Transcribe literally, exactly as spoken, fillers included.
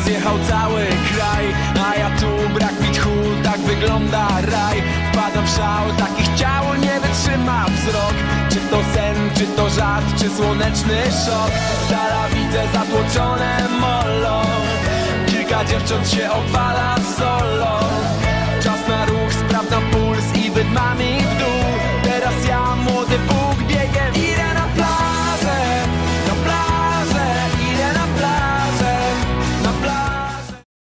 zjechał cały kraj, a ja tu brak mi tchu, tak wygląda raj. Wpadam w szał, takich ciało nie wytrzyma wzrok. Czy to sen, czy to żart, czy słoneczny szok? Z dala widzę zatłoczone molo, kilka dziewcząt się opala solo.